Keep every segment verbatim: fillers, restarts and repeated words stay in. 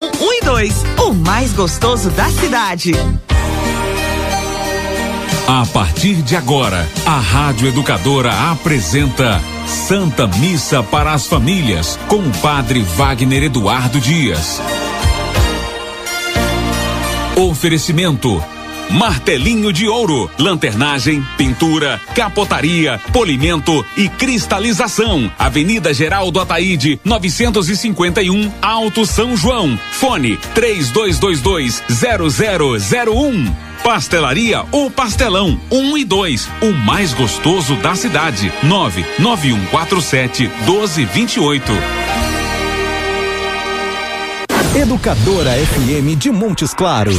um e dois, o mais gostoso da cidade. A partir de agora, a Rádio Educadora apresenta Santa Missa para as Famílias, com o Padre Wagner Eduardo Dias. Oferecimento: martelinho de ouro, lanternagem, pintura, capotaria, polimento e cristalização. Avenida Geraldo Ataíde, novecentos e cinquenta e um, Alto São João. Fone três dois dois dois, zero zero zero um. Pastelaria ou Pastelão um e dois, o mais gostoso da cidade. nove nove um quatro sete, um dois dois oito. Educadora F M de Montes Claros.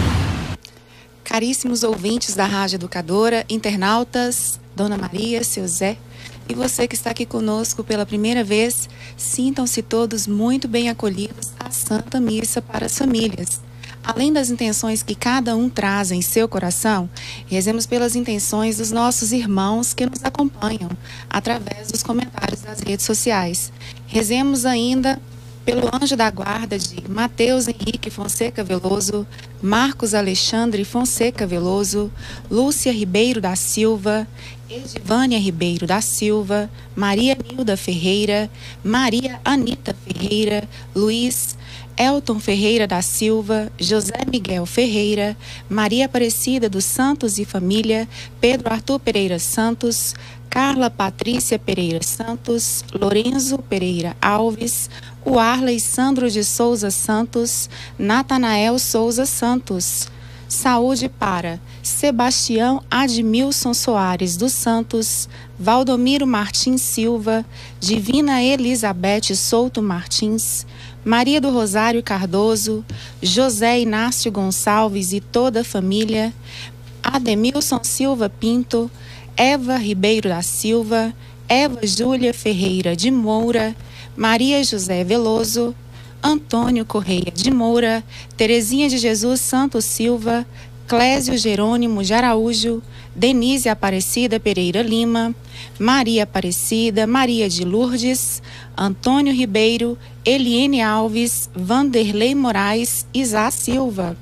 Caríssimos ouvintes da Rádio Educadora, internautas, Dona Maria, seu Zé, e você que está aqui conosco pela primeira vez, sintam-se todos muito bem acolhidos à Santa Missa para as Famílias. Além das intenções que cada um traz em seu coração, rezemos pelas intenções dos nossos irmãos que nos acompanham através dos comentários das redes sociais. Rezemos ainda pelo anjo da guarda de Mateus Henrique Fonseca Veloso, Marcos Alexandre Fonseca Veloso, Lúcia Ribeiro da Silva, Edivânia Ribeiro da Silva, Maria Nilda Ferreira, Maria Anita Ferreira, Luiz Elton Ferreira da Silva, José Miguel Ferreira, Maria Aparecida dos Santos e Família, Pedro Arthur Pereira Santos, Carla Patrícia Pereira Santos, Lorenzo Pereira Alves, Warley Sandro de Souza Santos, Natanael Souza Santos. Saúde para Sebastião Admilson Soares dos Santos, Valdomiro Martins Silva, Divina Elizabeth Souto Martins, Maria do Rosário Cardoso, José Inácio Gonçalves e toda a família, Ademilson Silva Pinto, Eva Ribeiro da Silva, Eva Júlia Ferreira de Moura, Maria José Veloso, Antônio Correia de Moura, Terezinha de Jesus Santos Silva, Clésio Jerônimo de Araújo, Denise Aparecida Pereira Lima, Maria Aparecida, Maria de Lourdes, Antônio Ribeiro, Eliene Alves, Vanderlei Moraes e Zá Silva.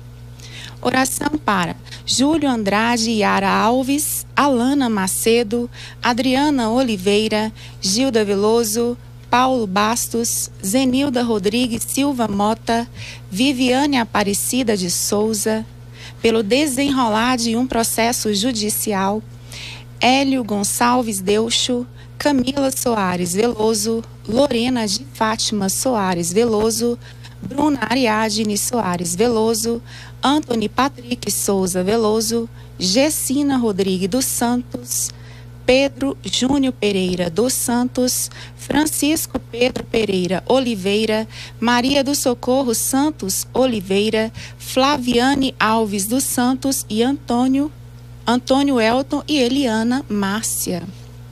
Oração para Júlio Andrade Yara Alves, Alana Macedo, Adriana Oliveira, Gilda Veloso, Paulo Bastos, Zenilda Rodrigues Silva Mota, Viviane Aparecida de Souza, pelo desenrolar de um processo judicial, Hélio Gonçalves Delcho, Camila Soares Veloso, Lorena de Fátima Soares Veloso, Bruna Ariadne Soares Veloso, Antony Patrick Souza Veloso, Gessina Rodrigues dos Santos, Pedro Júnior Pereira dos Santos, Francisco Pedro Pereira Oliveira, Maria do Socorro Santos Oliveira, Flaviane Alves dos Santos e Antônio, Antônio Elton e Eliana Márcia.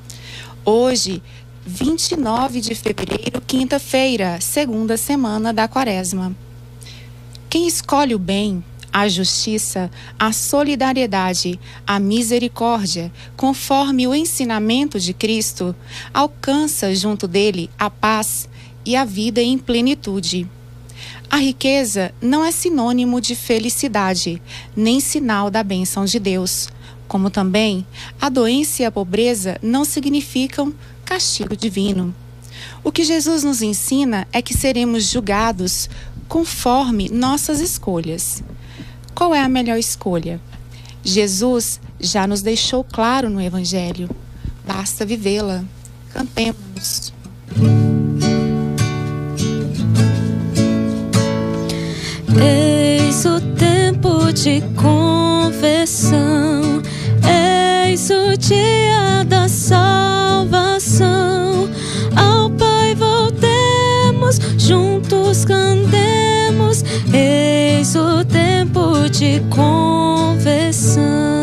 Hoje, vinte e nove de fevereiro, quinta-feira, segunda semana da Quaresma. Quem escolhe o bem, a justiça, a solidariedade, a misericórdia, conforme o ensinamento de Cristo, alcança junto dele a paz e a vida em plenitude. A riqueza não é sinônimo de felicidade, nem sinal da bênção de Deus, como também a doença e a pobreza não significam castigo divino. O que Jesus nos ensina é que seremos julgados conforme nossas escolhas. Qual é a melhor escolha? Jesus já nos deixou claro no Evangelho. Basta vivê-la. Cantemos. Eis o tempo de conversão, eis o dia da salvação. Ao Pai voltemos, juntos cantemos, eis o tempo de conversão.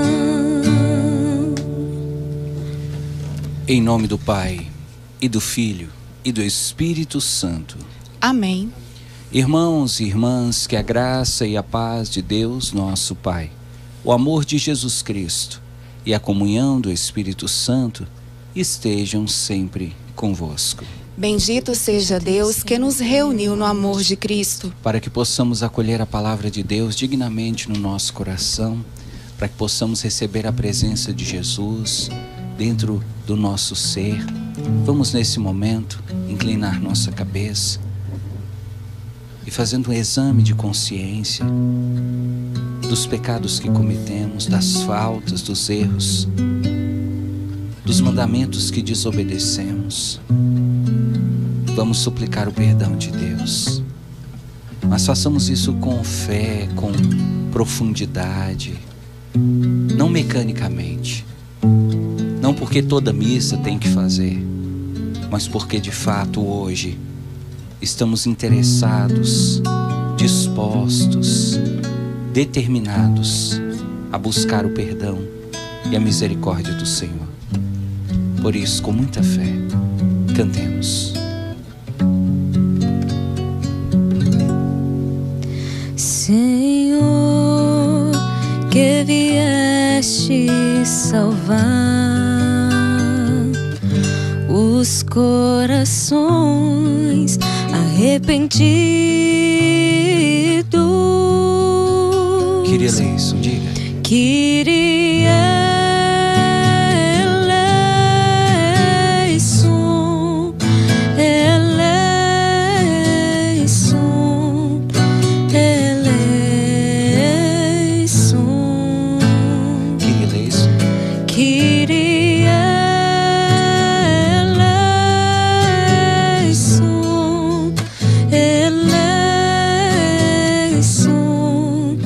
Em nome do Pai, e do Filho, e do Espírito Santo. Amém. Irmãos e irmãs, que a graça e a paz de Deus, nosso Pai, o amor de Jesus Cristo e a comunhão do Espírito Santo estejam sempre convosco. Bendito seja Deus que nos reuniu no amor de Cristo. Para que possamos acolher a palavra de Deus dignamente no nosso coração, para que possamos receber a presença de Jesus dentro do nosso ser. Vamos nesse momento inclinar nossa cabeça e fazendo um exame de consciência dos pecados que cometemos, das faltas, dos erros, dos mandamentos que desobedecemos. Vamos suplicar o perdão de Deus, mas façamos isso com fé, com profundidade, não mecanicamente, não porque toda missa tem que fazer, mas porque de fato hoje estamos interessados, dispostos, determinados a buscar o perdão e a misericórdia do Senhor. Por isso, com muita fé, cantemos. Senhor, que vieste salvar os corações arrependidos. Kyrie eleison, diga. Kyrie eleison, eleison, eleison. Kyrie eleison. Kyrie eleison, eleison,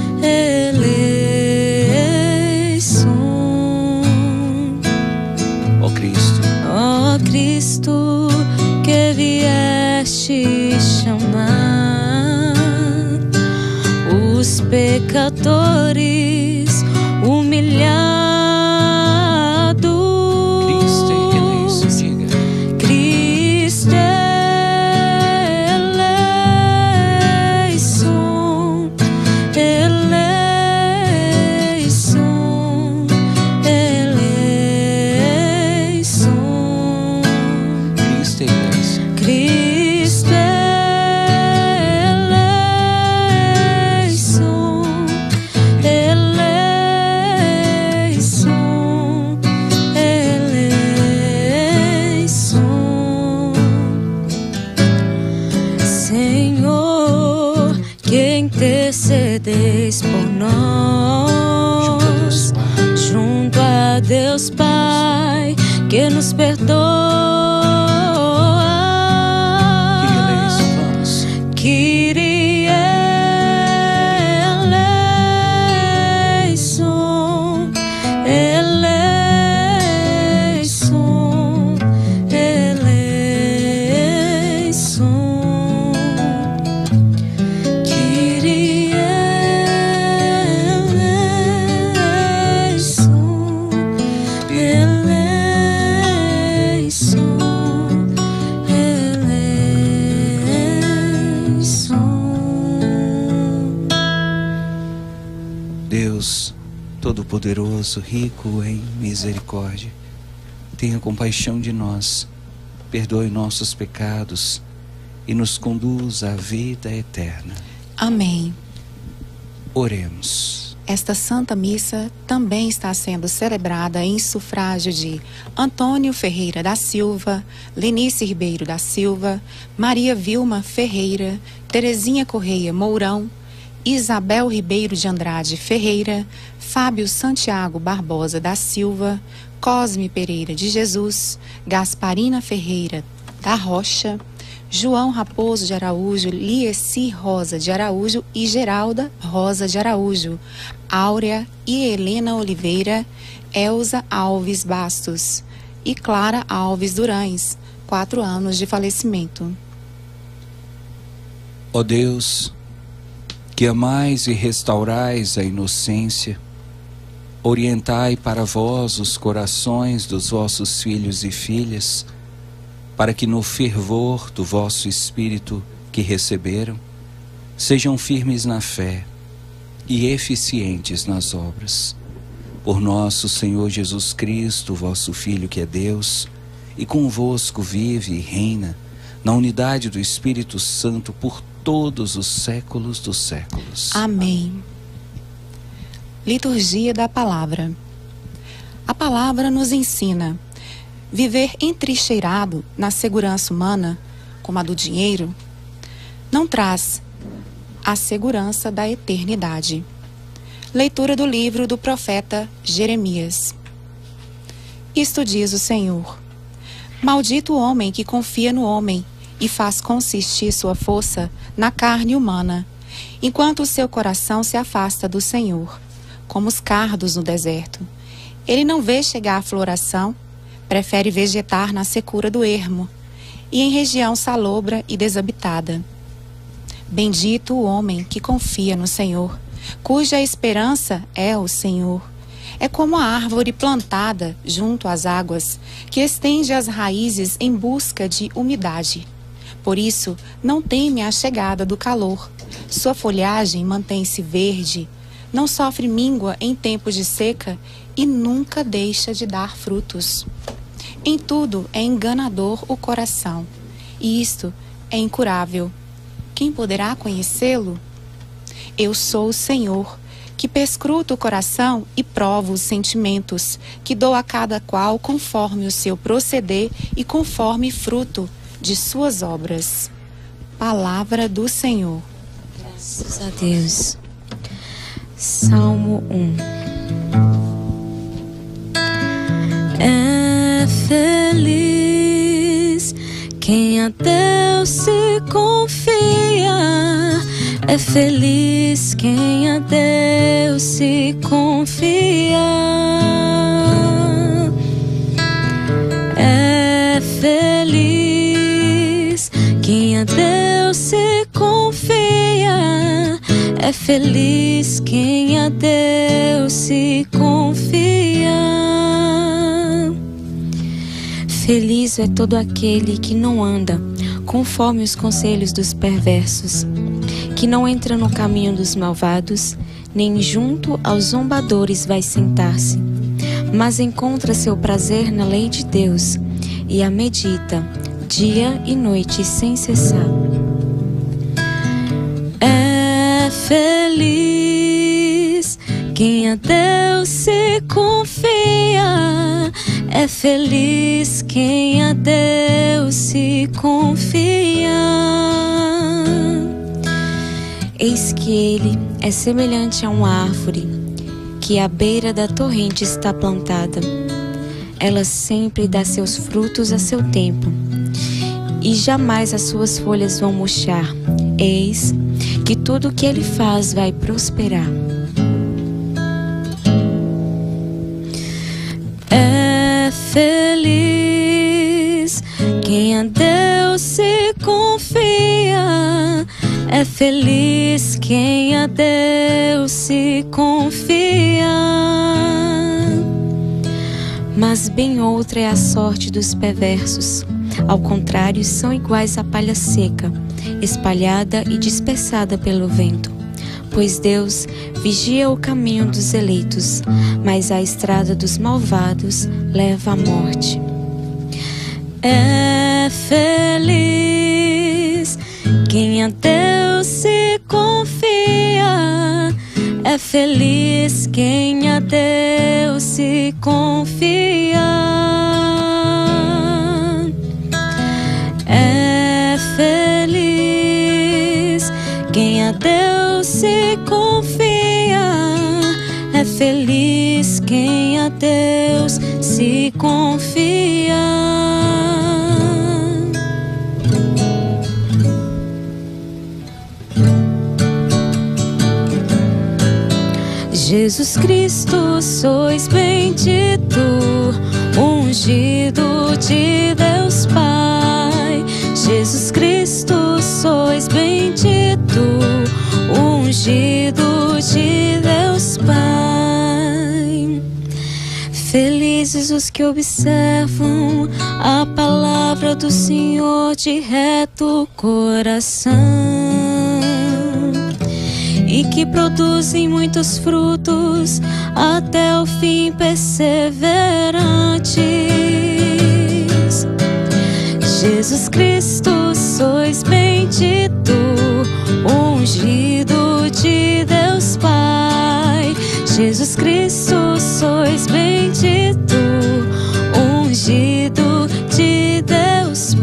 eleison. Ó Cristo, Ó Cristo, que vieste chamar os pecadores humilhados. Cristo eleison, diga. Cristo eleison, eleição, eleição. Cristo eleison. Cristo eleição, eleição, eleição. Senhor, que intercedeis por nós, junto a Deus Pai, que nos perdoa. Kyrie eleison, vamos. Kyrie eleison, eleição, eleição. Kyrie eleison, eleição, eleição. Deus Todo-Poderoso, rico em misericórdia, tenha compaixão de nós, perdoe nossos pecados e nos conduz à vida eterna. Amém. Oremos. Esta Santa Missa também está sendo celebrada em sufrágio de Antônio Ferreira da Silva, Lenice Ribeiro da Silva, Maria Vilma Ferreira, Terezinha Correia Mourão, Isabel Ribeiro de Andrade Ferreira, Fábio Santiago Barbosa da Silva, Cosme Pereira de Jesus, Gasparina Ferreira da Rocha, João Raposo de Araújo, Lieci Rosa de Araújo e Geralda Rosa de Araújo, Áurea e Helena Oliveira, Elza Alves Bastos e Clara Alves Durães, quatro anos de falecimento. Ó Deus, que amais e restaurais a inocência, orientai para vós os corações dos vossos filhos e filhas, para que no fervor do vosso Espírito que receberam, sejam firmes na fé e eficientes nas obras. Por nosso Senhor Jesus Cristo, vosso Filho que é Deus, e convosco vive e reina, na unidade do Espírito Santo, por todos os séculos dos séculos. Amém. Liturgia da Palavra. A palavra nos ensina: viver entrincheirado na segurança humana, como a do dinheiro, não traz a segurança da eternidade. Leitura do livro do profeta Jeremias. Isto diz o Senhor: maldito o homem que confia no homem e faz consistir sua força na carne humana, enquanto o seu coração se afasta do Senhor, como os cardos no deserto. Ele não vê chegar a floração, prefere vegetar na secura do ermo e em região salobra e desabitada. Bendito o homem que confia no Senhor, cuja esperança é o Senhor. É como a árvore plantada junto às águas, que estende as raízes em busca de umidade. Por isso, não teme a chegada do calor. Sua folhagem mantém-se verde, não sofre míngua em tempos de seca e nunca deixa de dar frutos. Em tudo é enganador o coração, e isto é incurável. Quem poderá conhecê-lo? Eu sou o Senhor, que perscruto o coração e provo os sentimentos, que dou a cada qual conforme o seu proceder e conforme fruto de suas obras. Palavra do Senhor. Graças a Deus. Salmo um. É feliz quem a Deus se confia. É feliz quem a Deus se confia. É feliz quem a Deus se confia. É feliz quem a Deus se confia. Feliz é todo aquele que não anda conforme os conselhos dos perversos, que não entra no caminho dos malvados, nem junto aos zombadores vai sentar-se, mas encontra seu prazer na lei de Deus e a medita dia e noite sem cessar. É feliz quem a Deus se confia. É feliz quem a Deus se confia. Eis que ele é semelhante a uma árvore que à beira da torrente está plantada. Ela sempre dá seus frutos a seu tempo, e jamais as suas folhas vão murchar. Eis que tudo o que ele faz vai prosperar. É feliz quem a Deus se confia. É feliz quem a Deus se confia. Mas bem outra é a sorte dos perversos. Ao contrário, são iguais à palha seca, espalhada e dispersada pelo vento. Pois Deus vigia o caminho dos eleitos, mas a estrada dos malvados leva à morte. É feliz quem a Deus se confia. É feliz quem a Deus se confia. É feliz quem a Deus se confia. É feliz quem a Deus se confia. Jesus Cristo, sois bendito, ungido de Deus Pai. Jesus Cristo, sois bendito, ungido de Deus Pai. Felizes os que observam a palavra do Senhor de reto coração, e que produzem muitos frutos até o fim, perseverantes. Jesus Cristo, sois bendito, ungido de Deus Pai. Jesus Cristo, sois bendito, ungido de Deus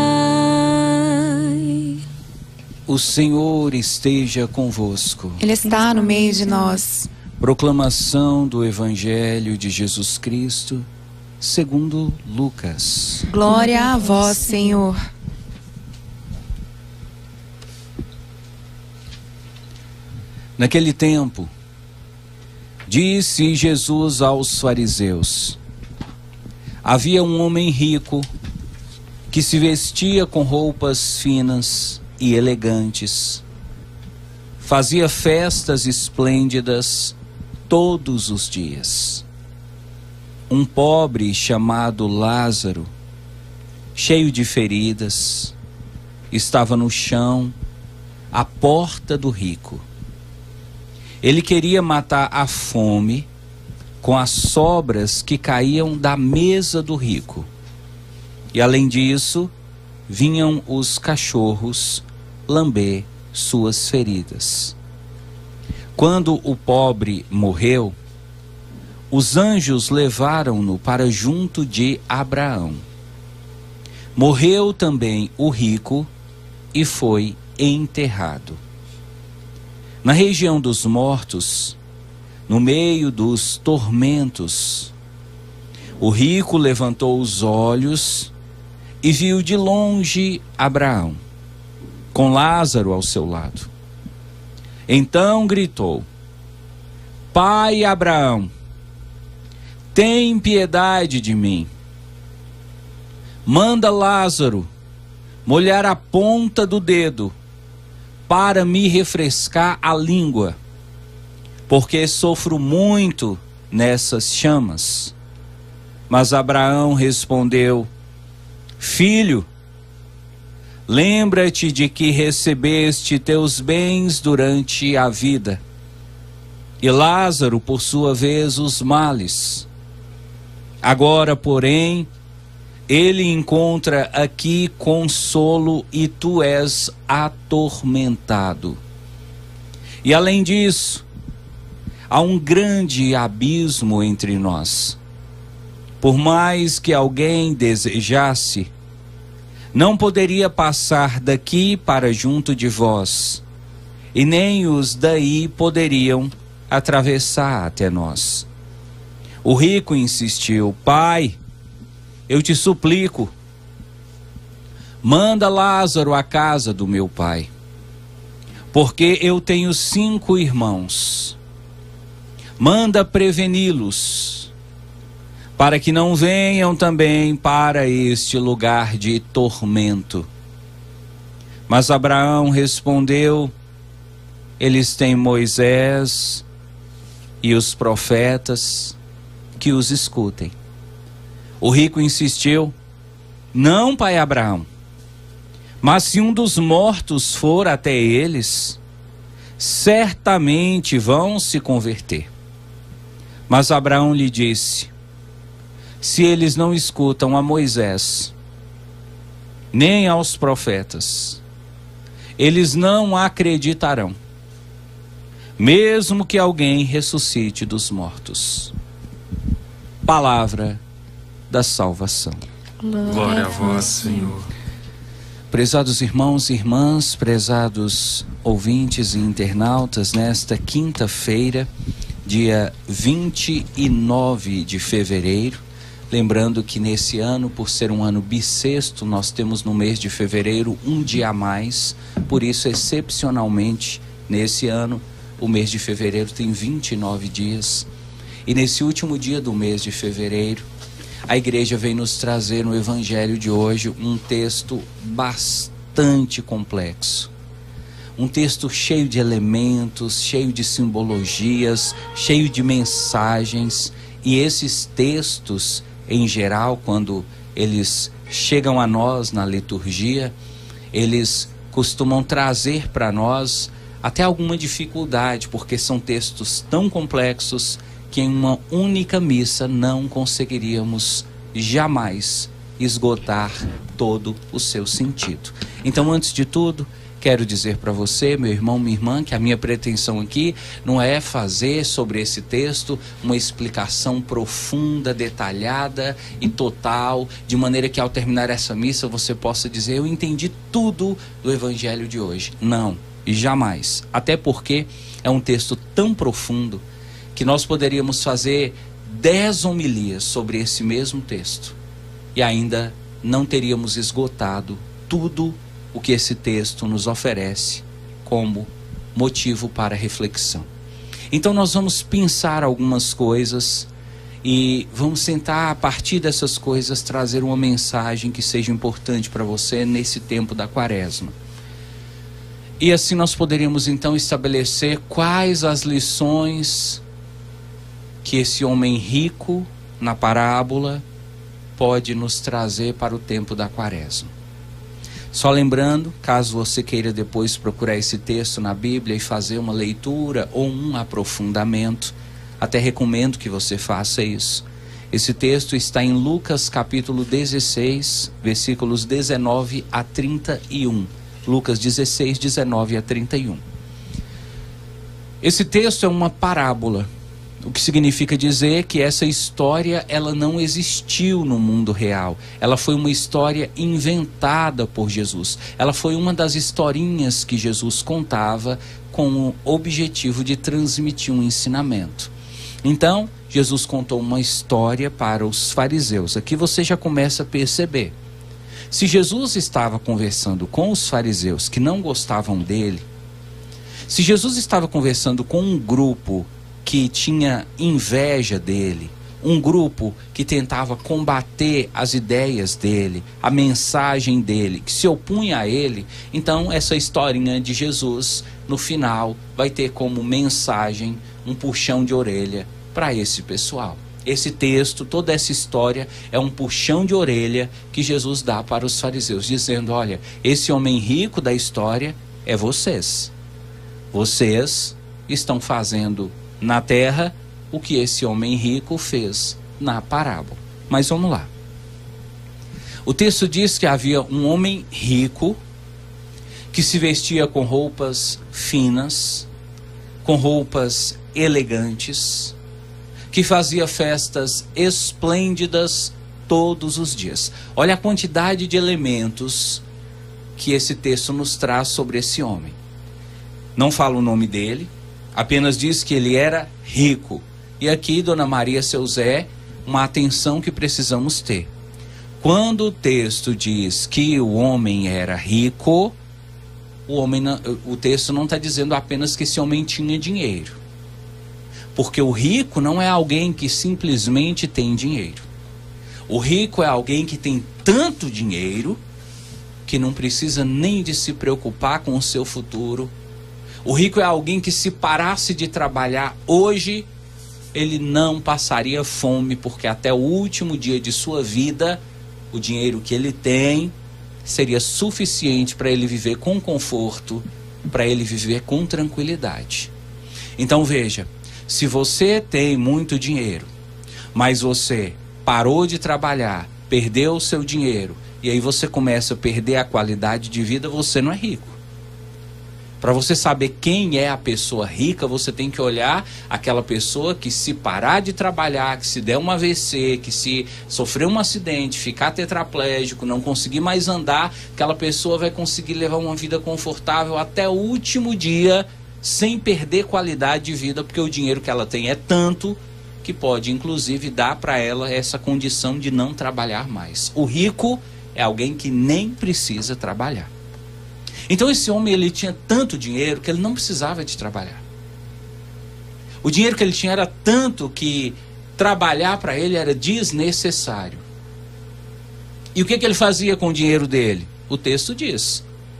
Pai. O Senhor esteja convosco. Ele está no meio de nós. Proclamação do Evangelho de Jesus Cristo, segundo Lucas. Glória a vós, Senhor. Naquele tempo, disse Jesus aos fariseus: havia um homem rico que se vestia com roupas finas e elegantes, fazia festas esplêndidas todos os dias. Um pobre chamado Lázaro, cheio de feridas, estava no chão, à porta do rico. Ele queria matar a fome com as sobras que caíam da mesa do rico. E além disso, vinham os cachorros lamber suas feridas. Quando o pobre morreu, os anjos levaram-no para junto de Abraão. Morreu também o rico e foi enterrado. Na região dos mortos, no meio dos tormentos, o rico levantou os olhos e viu de longe Abraão, com Lázaro ao seu lado. Então gritou: Pai Abraão, tem piedade de mim. Manda Lázaro molhar a ponta do dedo para me refrescar a língua, porque sofro muito nessas chamas. Mas Abraão respondeu: Filho, lembra-te de que recebeste teus bens durante a vida, e Lázaro, por sua vez, os males. Agora, porém, ele encontra aqui consolo e tu és atormentado. E além disso, há um grande abismo entre nós. Por mais que alguém desejasse, não poderia passar daqui para junto de vós, e nem os daí poderiam atravessar até nós. O rico insistiu: Pai, eu te suplico, manda Lázaro à casa do meu pai, porque eu tenho cinco irmãos. Manda preveni-los, para que não venham também para este lugar de tormento. Mas Abraão respondeu: eles têm Moisés e os profetas, que os escutem. O rico insistiu: não, pai Abraão, mas se um dos mortos for até eles, certamente vão se converter. Mas Abraão lhe disse: se eles não escutam a Moisés, nem aos profetas, eles não acreditarão, mesmo que alguém ressuscite dos mortos. Palavra da salvação. Glória a vós, Senhor. Prezados irmãos e irmãs, prezados ouvintes e internautas, nesta quinta-feira, dia vinte e nove de fevereiro, lembrando que nesse ano, por ser um ano bissexto, nós temos no mês de fevereiro um dia a mais, por isso, excepcionalmente, nesse ano, o mês de fevereiro tem vinte e nove dias. E nesse último dia do mês de fevereiro, a igreja vem nos trazer no evangelho de hoje um texto bastante complexo. Um texto cheio de elementos, cheio de simbologias, cheio de mensagens. E esses textos, em geral, quando eles chegam a nós na liturgia, eles costumam trazer para nós até alguma dificuldade, porque são textos tão complexos que em uma única missa não conseguiríamos jamais esgotar todo o seu sentido. Então, antes de tudo, quero dizer para você, meu irmão, minha irmã, que a minha pretensão aqui não é fazer sobre esse texto uma explicação profunda, detalhada e total, de maneira que ao terminar essa missa você possa dizer: eu entendi tudo do Evangelho de hoje. Não, jamais. Até porque é um texto tão profundo que nós poderíamos fazer dez homilias sobre esse mesmo texto e ainda não teríamos esgotado tudo o que esse texto nos oferece como motivo para reflexão. Então nós vamos pensar algumas coisas e vamos tentar, a partir dessas coisas, trazer uma mensagem que seja importante para você nesse tempo da Quaresma. E assim nós poderíamos então estabelecer quais as lições que esse homem rico na parábola pode nos trazer para o tempo da Quaresma. Só lembrando, caso você queira depois procurar esse texto na Bíblia e fazer uma leitura ou um aprofundamento, até recomendo que você faça isso. Esse texto está em Lucas capítulo dezesseis, versículos dezenove a trinta e um. Lucas dezesseis, dezenove a trinta e um. Esse texto é uma parábola, o que significa dizer que essa história ela não existiu no mundo real. Ela foi uma história inventada por Jesus. Ela foi uma das historinhas que Jesus contava com o objetivo de transmitir um ensinamento. Então, Jesus contou uma história para os fariseus. Aqui você já começa a perceber. Se Jesus estava conversando com os fariseus que não gostavam dele, se Jesus estava conversando com um grupo que tinha inveja dele, um grupo que tentava combater as ideias dele, a mensagem dele, que se opunha a ele, então essa historinha de Jesus, no final, vai ter como mensagem um puxão de orelha para esse pessoal. Esse texto, toda essa história é um puxão de orelha que Jesus dá para os fariseus, dizendo: olha, esse homem rico da história é vocês. Vocês estão fazendo na terra o que esse homem rico fez na parábola. Mas vamos lá. O texto diz que havia um homem rico que se vestia com roupas finas, com roupas elegantes, que fazia festas esplêndidas todos os dias. Olha a quantidade de elementos que esse texto nos traz sobre esse homem. Não fala o nome dele, apenas diz que ele era rico. E aqui, Dona Maria, seu Zé, uma atenção que precisamos ter. Quando o texto diz que o homem era rico, o, homem não, o texto não está dizendo apenas que esse homem tinha dinheiro. Porque o rico não é alguém que simplesmente tem dinheiro. O rico é alguém que tem tanto dinheiro que não precisa nem de se preocupar com o seu futuro. O rico é alguém que, se parasse de trabalhar hoje, ele não passaria fome, porque até o último dia de sua vida, o dinheiro que ele tem seria suficiente para ele viver com conforto, para ele viver com tranquilidade. Então veja, se você tem muito dinheiro, mas você parou de trabalhar, perdeu o seu dinheiro, e aí você começa a perder a qualidade de vida, você não é rico. Para você saber quem é a pessoa rica, você tem que olhar aquela pessoa que, se parar de trabalhar, que se der um A V C, que se sofrer um acidente, ficar tetraplégico, não conseguir mais andar, aquela pessoa vai conseguir levar uma vida confortável até o último dia, sem perder qualidade de vida, porque o dinheiro que ela tem é tanto que pode, inclusive, dar para ela essa condição de não trabalhar mais. O rico é alguém que nem precisa trabalhar. Então esse homem, ele tinha tanto dinheiro que ele não precisava de trabalhar. O dinheiro que ele tinha era tanto que trabalhar para ele era desnecessário. E o que, que ele fazia com o dinheiro dele? O texto diz: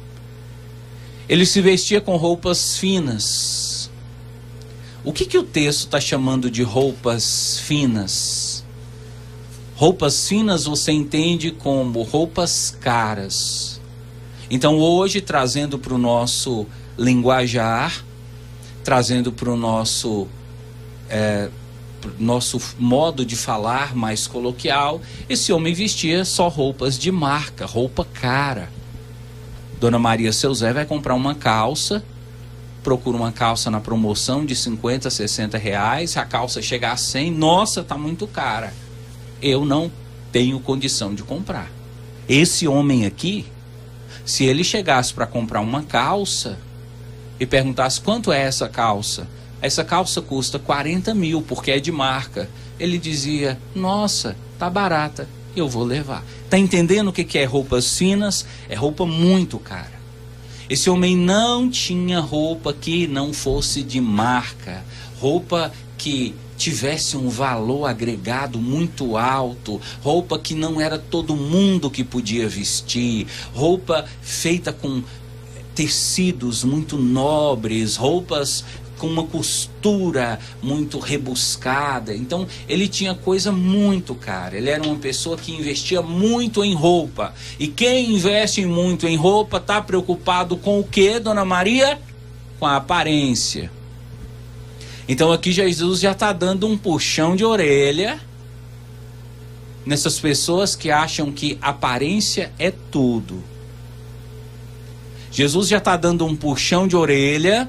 ele se vestia com roupas finas. O que, que o texto está chamando de roupas finas? Roupas finas você entende como roupas caras. Então hoje, trazendo para o nosso linguajar, trazendo para o nosso, é, nosso modo de falar mais coloquial, esse homem vestia só roupas de marca, roupa cara. Dona Maria Seu Zé vai comprar uma calça, procura uma calça na promoção de cinquenta, sessenta reais, se a calça chegar a cem, nossa, tá muito cara. Eu não tenho condição de comprar. Esse homem aqui, se ele chegasse para comprar uma calça e perguntasse quanto é essa calça, essa calça custa quarenta mil porque é de marca, ele dizia, nossa, tá barata, eu vou levar. Tá entendendo o que é roupas finas? É roupa muito cara. Esse homem não tinha roupa que não fosse de marca, roupa que tivesse um valor agregado muito alto, roupa que não era todo mundo que podia vestir, roupa feita com tecidos muito nobres, roupas com uma costura muito rebuscada. Então ele tinha coisa muito cara. Ele era uma pessoa que investia muito em roupa. E quem investe muito em roupa está preocupado com o quê, Dona Maria? Com a aparência. Então aqui Jesus já está dando um puxão de orelha nessas pessoas que acham que aparência é tudo. Jesus já está dando um puxão de orelha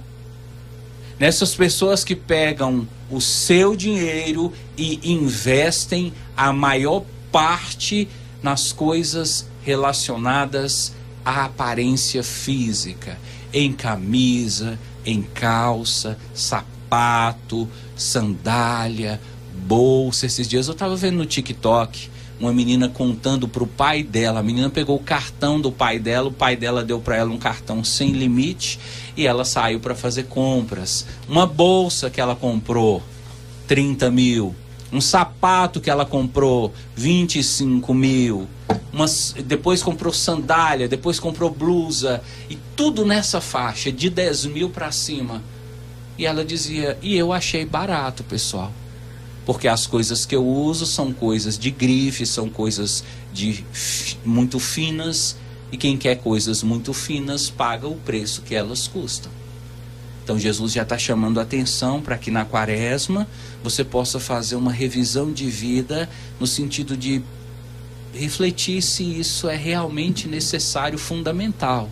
nessas pessoas que pegam o seu dinheiro e investem a maior parte nas coisas relacionadas à aparência física, em camisa, em calça, sapato, sandália, bolsa. Esses dias eu estava vendo no TikTok uma menina contando para o pai dela. A menina pegou o cartão do pai dela, o pai dela deu para ela um cartão sem limite e ela saiu para fazer compras. Uma bolsa que ela comprou, trinta mil. Um sapato que ela comprou, vinte e cinco mil. Umas, depois comprou sandália, depois comprou blusa. E tudo nessa faixa, de dez mil para cima. E ela dizia, e eu achei barato, pessoal. Porque as coisas que eu uso são coisas de grife, são coisas de, muito finas. E quem quer coisas muito finas paga o preço que elas custam. Então Jesus já está chamando a atenção para que na quaresma você possa fazer uma revisão de vida no sentido de refletir se isso é realmente necessário, fundamental.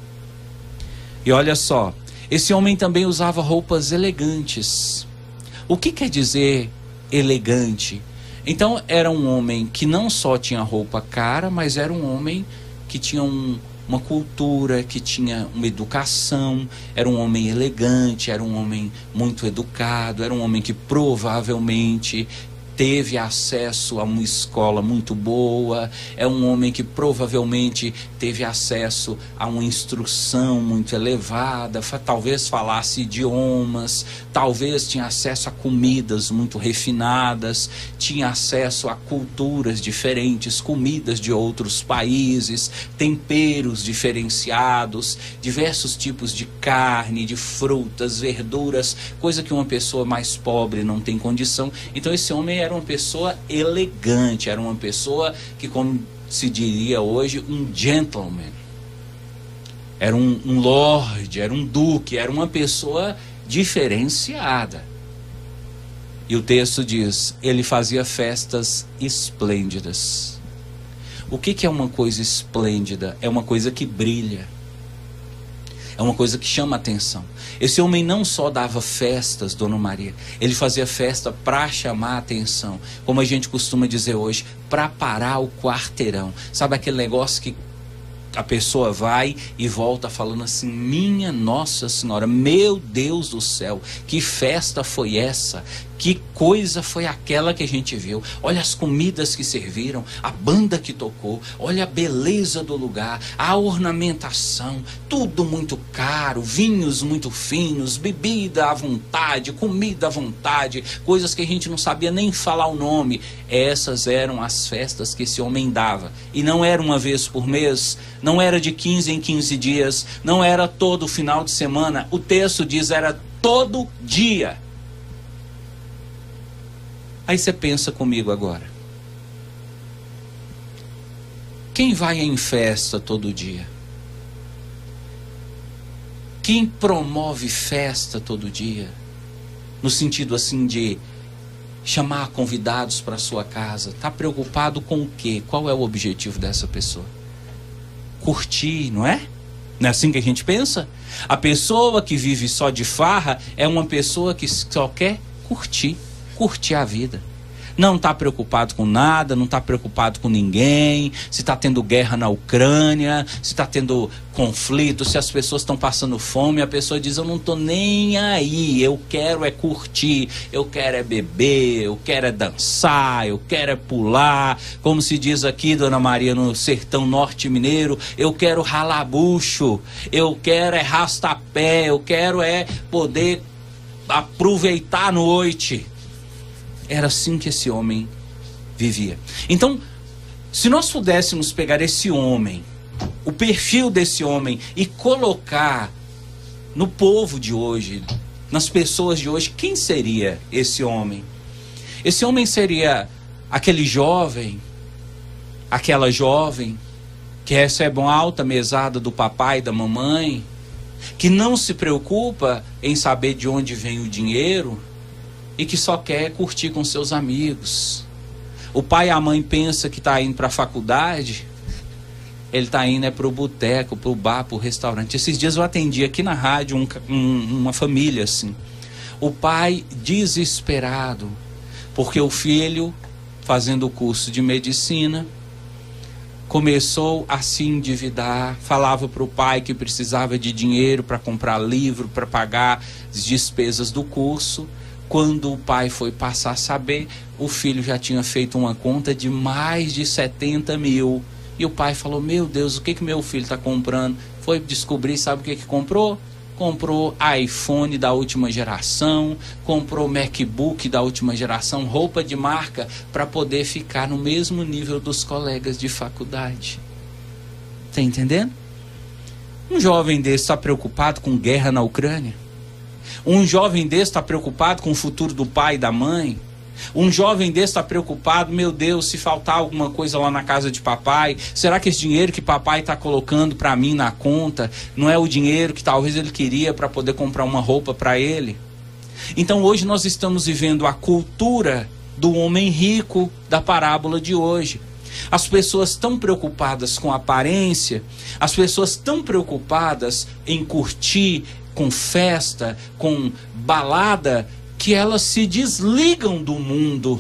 E olha só, esse homem também usava roupas elegantes. O que quer dizer elegante? Então era um homem que não só tinha roupa cara, mas era um homem que tinha um, uma cultura, que tinha uma educação, era um homem elegante, era um homem muito educado, era um homem que provavelmente teve acesso a uma escola muito boa, é um homem que provavelmente teve acesso a uma instrução muito elevada, talvez falasse idiomas, talvez tinha acesso a comidas muito refinadas, tinha acesso a culturas diferentes, comidas de outros países, temperos diferenciados, diversos tipos de carne, de frutas, verduras, coisa que uma pessoa mais pobre não tem condição. Então esse homem era uma pessoa elegante, era uma pessoa que, como se diria hoje, um gentleman. Era um, um lord, era um duque, era uma pessoa diferenciada. E o texto diz, ele fazia festas esplêndidas. O que, que é uma coisa esplêndida? É uma coisa que brilha. É uma coisa que chama a atenção. Esse homem não só dava festas, Dona Maria, ele fazia festa para chamar a atenção. Como a gente costuma dizer hoje, para parar o quarteirão. Sabe aquele negócio que a pessoa vai e volta falando assim, minha Nossa Senhora, meu Deus do céu, que festa foi essa? Que coisa foi aquela que a gente viu? Olha as comidas que serviram, a banda que tocou, olha a beleza do lugar, a ornamentação, tudo muito caro, vinhos muito finos, bebida à vontade, comida à vontade, coisas que a gente não sabia nem falar o nome. Essas eram as festas que esse homem dava. E não era uma vez por mês, não era de quinze em quinze dias, não era todo final de semana. O texto diz, era todo dia. Aí você pensa comigo agora. Quem vai em festa todo dia? Quem promove festa todo dia? No sentido assim de chamar convidados para sua casa. Está preocupado com o quê? Qual é o objetivo dessa pessoa? Curtir, não é? Não é assim que a gente pensa? A pessoa que vive só de farra é uma pessoa que só quer curtir, curtir a vida. Não está preocupado com nada, não está preocupado com ninguém, se está tendo guerra na Ucrânia, se está tendo conflito, se as pessoas estão passando fome, a pessoa diz, eu não estou nem aí, eu quero é curtir, eu quero é beber, eu quero é dançar, eu quero é pular, como se diz aqui, Dona Maria, no sertão norte mineiro, eu quero ralar bucho, eu quero é rastapé, eu quero é poder aproveitar a noite. Era assim que esse homem vivia. Então, se nós pudéssemos pegar esse homem, o perfil desse homem, e colocar no povo de hoje, nas pessoas de hoje, quem seria esse homem? Esse homem seria aquele jovem, aquela jovem, que recebe uma alta mesada do papai e da mamãe, que não se preocupa em saber de onde vem o dinheiro, e que só quer curtir com seus amigos. O pai e a mãe pensam que está indo para a faculdade, ele está indo é para o boteco, para o bar, para o restaurante. Esses dias eu atendi aqui na rádio um, um, uma família assim. O pai desesperado, porque o filho, fazendo o curso de medicina, começou a se endividar, falava para o pai que precisava de dinheiro para comprar livro, para pagar as despesas do curso. Quando o pai foi passar a saber, o filho já tinha feito uma conta de mais de setenta mil. E o pai falou, meu Deus, o que que meu filho está comprando? Foi descobrir, sabe o que que comprou? Comprou iPhone da última geração, comprou MacBook da última geração, roupa de marca, para poder ficar no mesmo nível dos colegas de faculdade. Está entendendo? Um jovem desse está preocupado com guerra na Ucrânia? Um jovem desse está preocupado com o futuro do pai e da mãe? Um jovem desse está preocupado, meu Deus, se faltar alguma coisa lá na casa de papai, será que esse dinheiro que papai está colocando para mim na conta não é o dinheiro que talvez ele queria para poder comprar uma roupa para ele? Então hoje nós estamos vivendo a cultura do homem rico da parábola de hoje. As pessoas estão preocupadas com a aparência, as pessoas estão preocupadas em curtir, com festa, com balada, que elas se desligam do mundo.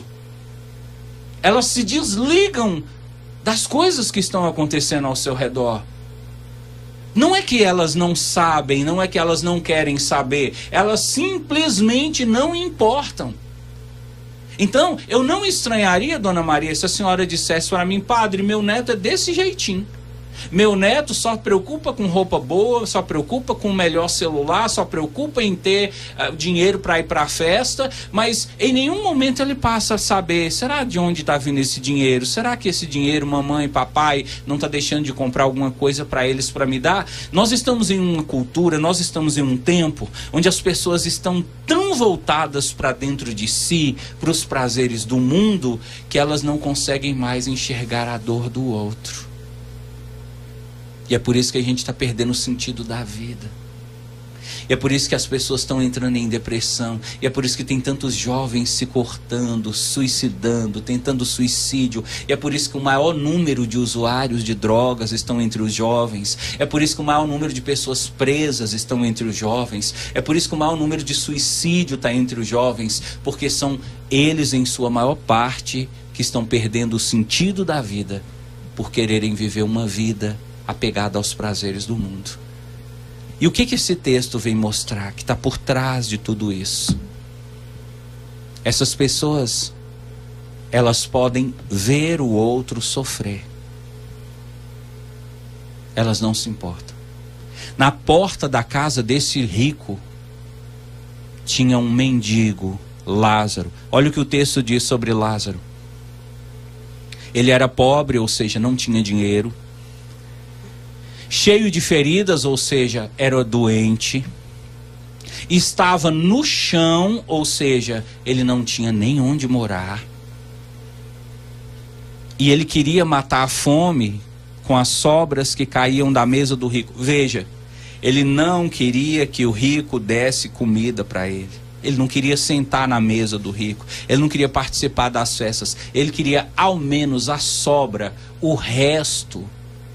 Elas se desligam das coisas que estão acontecendo ao seu redor. Não é que elas não sabem, não é que elas não querem saber, elas simplesmente não importam. Então, eu não estranharia, Dona Maria, se a senhora dissesse para mim, padre, meu neto é desse jeitinho. Meu neto só preocupa com roupa boa, só preocupa com o melhor celular, só preocupa em ter uh, dinheiro para ir para a festa, mas em nenhum momento ele passa a saber, será de onde está vindo esse dinheiro? Será que esse dinheiro, mamãe, papai, não está deixando de comprar alguma coisa para eles para me dar? Nós estamos em uma cultura, nós estamos em um tempo onde as pessoas estão tão voltadas para dentro de si, para os prazeres do mundo, que elas não conseguem mais enxergar a dor do outro. E é por isso que a gente está perdendo o sentido da vida. E é por isso que as pessoas estão entrando em depressão. E é por isso que tem tantos jovens se cortando, suicidando, tentando suicídio. E é por isso que o maior número de usuários de drogas estão entre os jovens. É por isso que o maior número de pessoas presas estão entre os jovens. É por isso que o maior número de suicídio está entre os jovens. Porque são eles, em sua maior parte, que estão perdendo o sentido da vida por quererem viver uma vida apegada aos prazeres do mundo. E o que que esse texto vem mostrar que está por trás de tudo isso? Essas pessoas, elas podem ver o outro sofrer. Elas não se importam. Na porta da casa desse rico tinha um mendigo, Lázaro. Olha o que o texto diz sobre Lázaro. Ele era pobre, ou seja, não tinha dinheiro. Cheio de feridas, ou seja, era doente. Estava no chão, ou seja, ele não tinha nem onde morar. E ele queria matar a fome com as sobras que caíam da mesa do rico. Veja, ele não queria que o rico desse comida para ele. Ele não queria sentar na mesa do rico. Ele não queria participar das festas. Ele queria ao menos a sobra, o resto.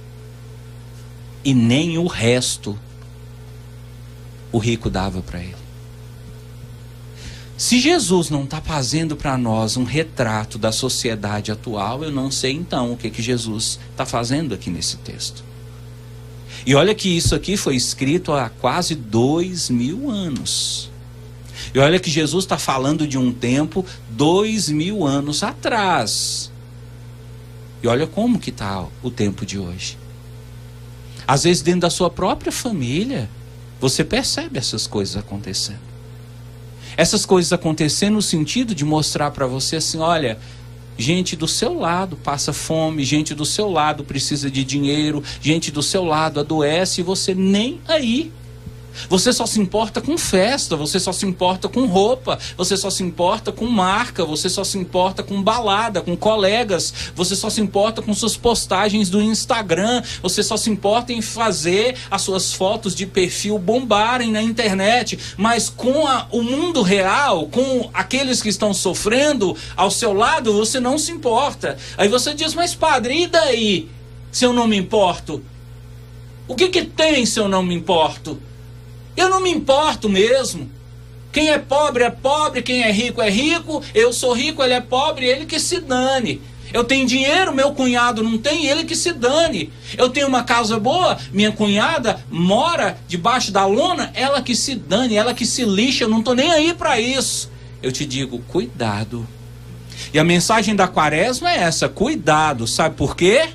E nem o resto o rico dava para ele. Se Jesus não está fazendo para nós um retrato da sociedade atual, eu não sei então o que, que Jesus está fazendo aqui nesse texto. E olha que isso aqui foi escrito há quase dois mil anos. E olha que Jesus está falando de um tempo dois mil anos atrás. E olha como que está o tempo de hoje. Às vezes dentro da sua própria família, você percebe essas coisas acontecendo. Essas coisas acontecendo no sentido de mostrar para você assim, olha, gente do seu lado passa fome, gente do seu lado precisa de dinheiro, gente do seu lado adoece e você nem aí. Você só se importa com festa, você só se importa com roupa, você só se importa com marca, você só se importa com balada, com colegas, você só se importa com suas postagens do Instagram, você só se importa em fazer as suas fotos de perfil bombarem na internet, mas com a, o mundo real, com aqueles que estão sofrendo ao seu lado, você não se importa. Aí você diz, mas padre, e daí se eu não me importo? O que que tem se eu não me importo? Eu não me importo mesmo. Quem é pobre é pobre, quem é rico é rico. Eu sou rico, ele é pobre, ele que se dane. Eu tenho dinheiro, meu cunhado não tem, ele que se dane. Eu tenho uma casa boa, minha cunhada mora debaixo da lona, ela que se dane, ela que se lixa, eu não estou nem aí para isso. Eu te digo, cuidado. E a mensagem da quaresma é essa, cuidado. Sabe por quê?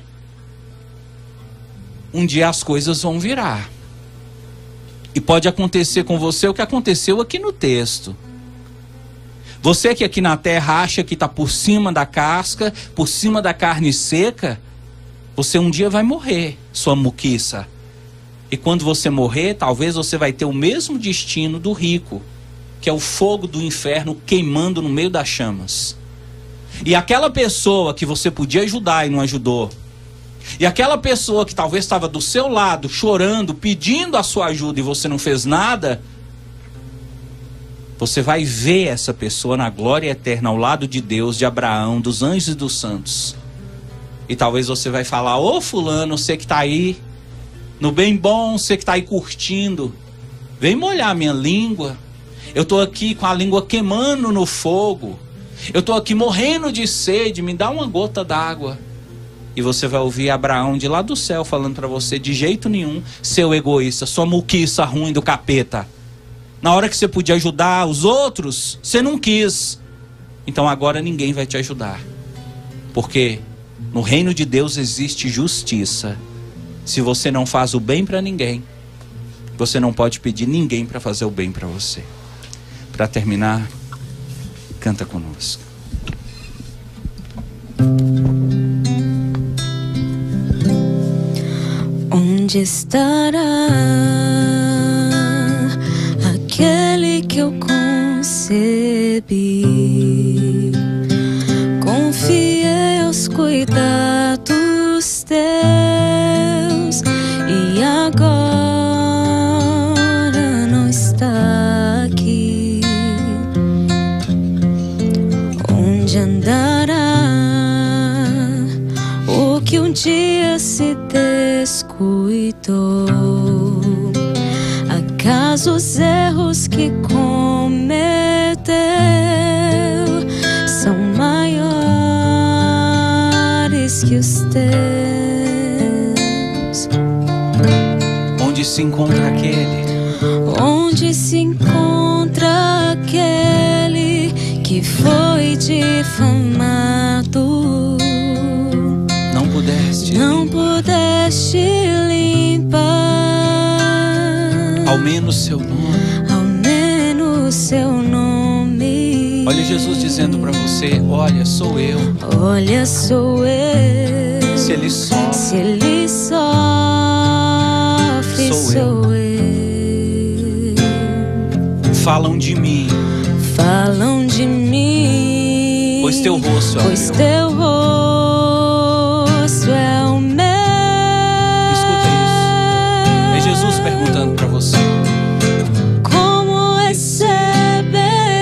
Um dia as coisas vão virar. E pode acontecer com você o que aconteceu aqui no texto. Você que aqui na terra acha que está por cima da casca, por cima da carne seca, você um dia vai morrer, sua muquiça. E quando você morrer, talvez você vai ter o mesmo destino do rico, que é o fogo do inferno queimando no meio das chamas. E aquela pessoa que você podia ajudar e não ajudou, e aquela pessoa que talvez estava do seu lado, chorando, pedindo a sua ajuda e você não fez nada, você vai ver essa pessoa na glória eterna ao lado de Deus, de Abraão, dos anjos e dos santos. E talvez você vai falar, ô fulano, você que está aí, no bem bom, você que está aí curtindo, vem molhar minha língua. Eu estou aqui com a língua queimando no fogo. Eu estou aqui morrendo de sede, me dá uma gota d'água. E você vai ouvir Abraão de lá do céu falando para você, de jeito nenhum, seu egoísta, sua muquiça ruim do capeta. Na hora que você podia ajudar os outros, você não quis. Então agora ninguém vai te ajudar. Porque no reino de Deus existe justiça. Se você não faz o bem para ninguém, você não pode pedir ninguém para fazer o bem para você. Para terminar, canta conosco. Onde estará aquele que eu concebi? Confiei aos cuidados teus e agora não está aqui. Onde andará o que um dia se descuidou? Acaso os erros que cometeu são maiores que os teus? Onde se encontra aquele? Onde se encontra aquele que foi difamado? Não pudeste. Não pudeste limpar. Ao menos seu nome. Ao menos seu nome. Olha Jesus dizendo para você, olha, sou eu. Olha, sou eu. Se ele sofre, Se ele sofre, sou, sou eu. eu. Falam de mim. Falam de mim. Pois teu rosto é o Pois meu. teu rosto é o meu. Escuta isso. É Jesus perguntando para você. Como receber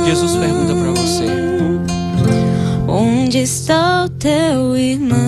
Jesus pergunta para você: onde está o teu irmão?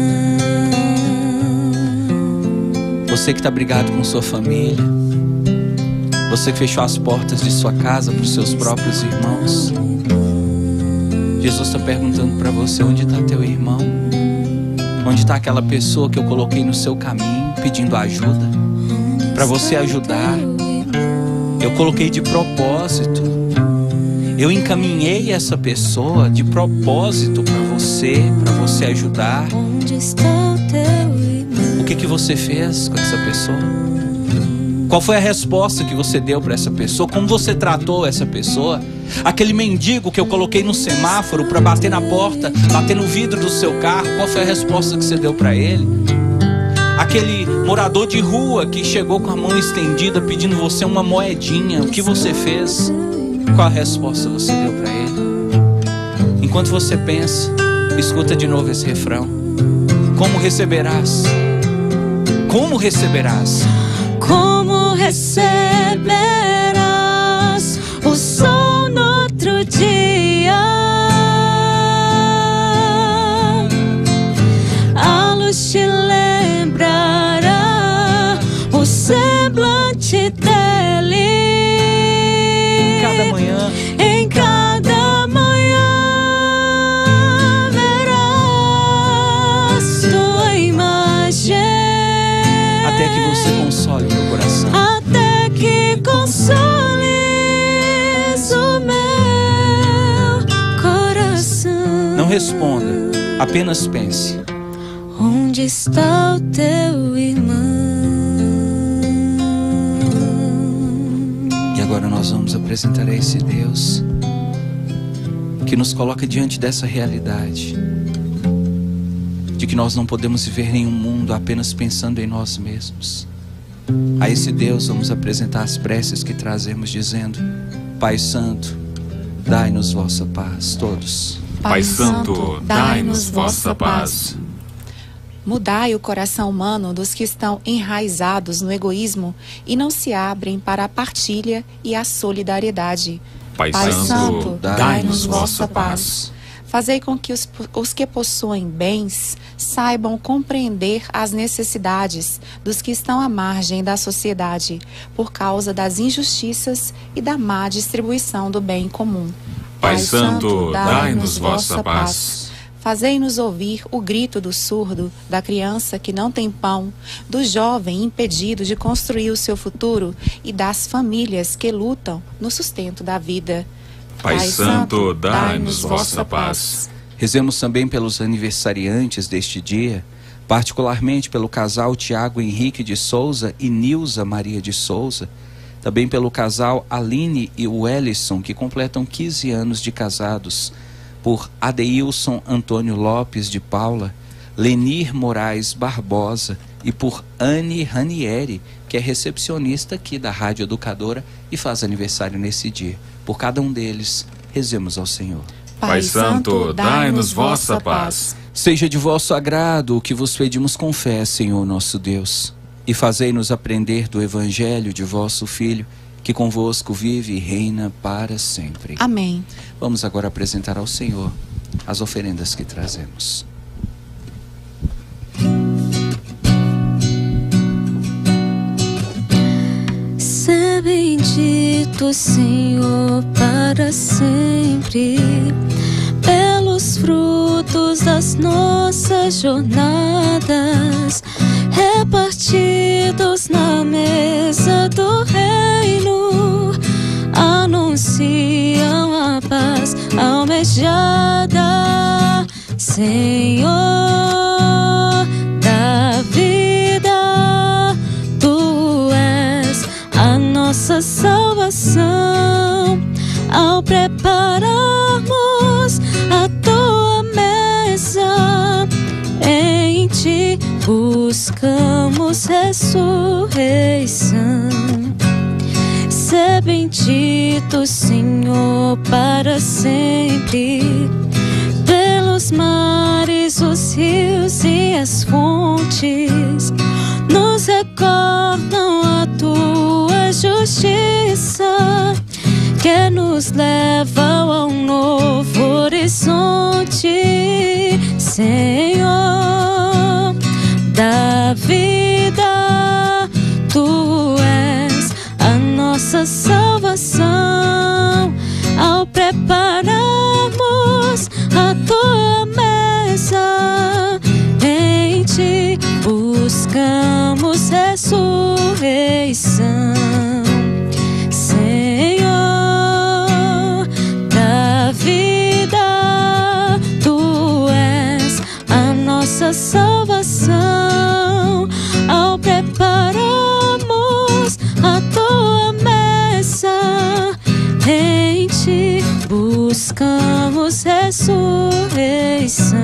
Você que está brigado com sua família, você que fechou as portas de sua casa para os seus próprios irmãos, Jesus está perguntando para você: onde está teu irmão? Onde está aquela pessoa que eu coloquei no seu caminho pedindo ajuda, para você ajudar? Eu coloquei de propósito, eu encaminhei essa pessoa de propósito para você, para você ajudar. Onde está o teu irmão? O que que você fez com essa pessoa? Qual foi a resposta que você deu para essa pessoa? Como você tratou essa pessoa? Aquele mendigo que eu coloquei no semáforo para bater na porta, bater no vidro do seu carro, qual foi a resposta que você deu para ele? Aquele morador de rua que chegou com a mão estendida pedindo você uma moedinha, o que você fez? Qual a resposta você deu para ele? Enquanto você pensa, escuta de novo esse refrão: como receberás? Como receberás? Como receberás o sol no outro dia? A luz te lembrará o semblante dele. Em cada manhã, em cada manhã verás tua imagem, até que você console o meu coração. até que consoles o meu coração. Não responda, apenas pense: onde está o teu irmão? E agora nós vamos apresentar a esse Deus que nos coloca diante dessa realidade de que nós não podemos viver nenhum mundo apenas pensando em nós mesmos. A esse Deus vamos apresentar as preces que trazemos, dizendo: Pai Santo, dai-nos vossa paz. Todos. Pai Santo, dai-nos vossa paz. Mudai o coração humano dos que estão enraizados no egoísmo e não se abrem para a partilha e a solidariedade. Pai Pai Santo, Santo, dai-nos vossa paz. Fazei com que os, os que possuem bens saibam compreender as necessidades dos que estão à margem da sociedade por causa das injustiças e da má distribuição do bem comum. Pai Santo, dai-nos vossa paz. Fazei-nos ouvir o grito do surdo, da criança que não tem pão, do jovem impedido de construir o seu futuro e das famílias que lutam no sustento da vida. Pai Santo, dai-nos vossa paz. Rezemos também pelos aniversariantes deste dia, particularmente pelo casal Tiago Henrique de Souza e Nilza Maria de Souza, também pelo casal Aline e Wellison, que completam quinze anos de casados, por Adeilson Antônio Lopes de Paula, Lenir Moraes Barbosa e por Anne Ranieri, que é recepcionista aqui da Rádio Educadora e faz aniversário nesse dia. Por cada um deles, rezemos ao Senhor. Pai Santo, dai-nos vossa paz. Seja de vosso agrado o que vos pedimos com fé, Senhor nosso Deus, e fazei-nos aprender do Evangelho de vosso Filho, que convosco vive e reina para sempre. Amém. Vamos agora apresentar ao Senhor as oferendas que trazemos. Seja bendito, Senhor, para sempre, pelos frutos das nossas jornadas, repartidos na mesa do reino, anunciam a paz almejada, Senhor da vida, Tu és a nossa salvação, ao prepararmos a Tua mesa, em Ti buscamos ressurreição. Sê bendito, Senhor, para sempre, pelos mares, os rios e as fontes, nos recordam a Tua justiça, que nos levam a um novo horizonte, Senhor da vida. Tu és a nossa salvação. Ao prepararmos a tua mesa, em ti buscamos ressurreição. Senhor da vida, tu és a nossa salvação. Ao prepararmos a tua mesa, em ti buscamos ressurreição.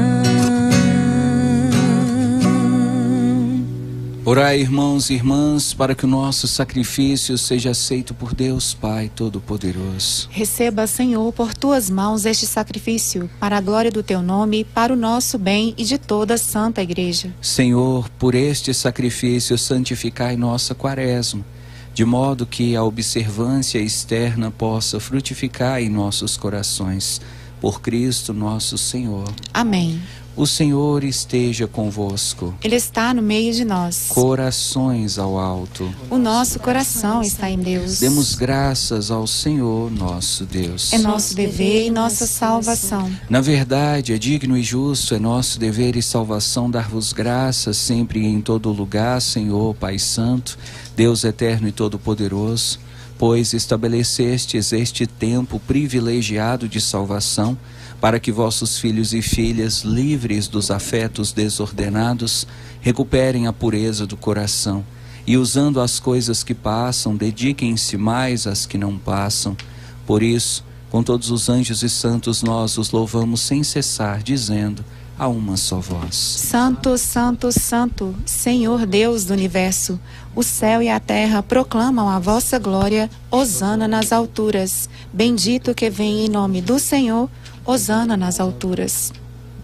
Orai, irmãos e irmãs, para que o nosso sacrifício seja aceito por Deus Pai Todo-Poderoso. Receba, Senhor, por tuas mãos este sacrifício, para a glória do teu nome, para o nosso bem e de toda a Santa Igreja. Senhor, por este sacrifício santificai nossa quaresma, de modo que a observância externa possa frutificar em nossos corações. Por Cristo nosso Senhor. Amém. O Senhor esteja convosco. Ele está no meio de nós. Corações ao alto. O nosso coração está em Deus. Demos graças ao Senhor nosso Deus. É nosso dever e nossa salvação. Na verdade, é digno e justo, é nosso dever e salvação dar-vos graças sempre e em todo lugar, Senhor, Pai Santo, Deus eterno e todo-poderoso, pois estabelecestes este tempo privilegiado de salvação, para que vossos filhos e filhas, livres dos afetos desordenados, recuperem a pureza do coração e, usando as coisas que passam, dediquem-se mais às que não passam. Por isso, com todos os anjos e santos, nós os louvamos sem cessar, dizendo a uma só voz: Santo, Santo, Santo, Senhor Deus do Universo, o céu e a terra proclamam a vossa glória. Hosana nas alturas. Bendito que vem em nome do Senhor. Hosana nas alturas.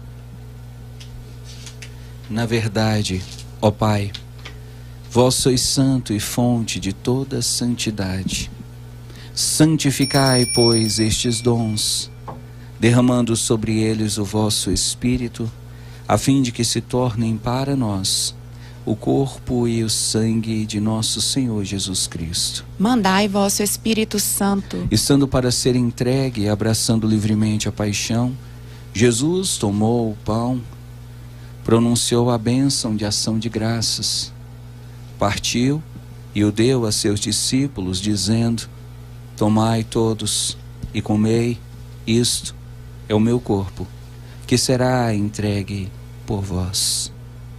Na verdade, ó Pai, vós sois santo e fonte de toda santidade. Santificai, pois, estes dons, derramando sobre eles o vosso Espírito, a fim de que se tornem para nós o corpo e o sangue de nosso Senhor Jesus Cristo. Mandai vosso Espírito Santo. Estando para ser entregue e abraçando livremente a paixão, Jesus tomou o pão, pronunciou a bênção de ação de graças, partiu e o deu a seus discípulos, dizendo: tomai todos e comei, isto é o meu corpo, que será entregue por vós.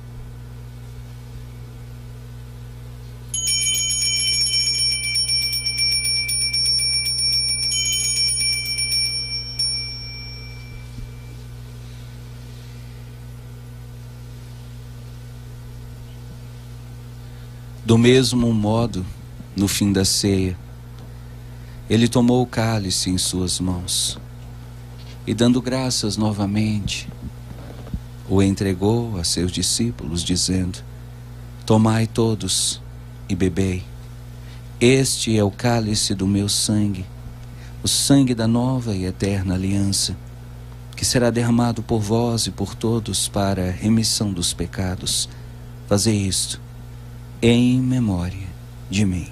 Do mesmo modo, no fim da ceia, ele tomou o cálice em suas mãos e, dando graças novamente, o entregou a seus discípulos, dizendo: tomai todos e bebei. Este é o cálice do meu sangue, o sangue da nova e eterna aliança, que será derramado por vós e por todos para a remissão dos pecados. Fazei isto em memória de mim.